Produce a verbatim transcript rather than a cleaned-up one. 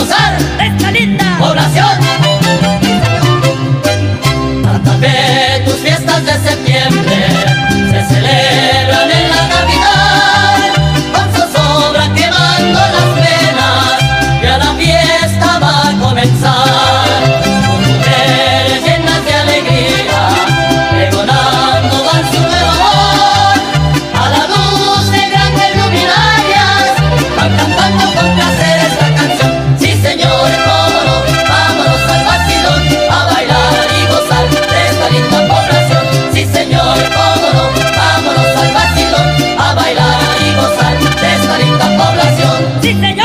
gozar de esta linda población. Santa Fe, tus fiestas de septiembre se celebran en la capital, con zozobra quemando las venas, ya la fiesta va a comenzar, con mujeres llenas de alegría, pregonando van su nuevo amor, a la luz de grandes luminarias, van cantando con placer esta canción. Sí señor, cómo no, vámonos al vacilón, a bailar y gozar de esta linda población. Sí señor, cómo no, vámonos al vacilón, a bailar y gozar de esta linda población. sí señor.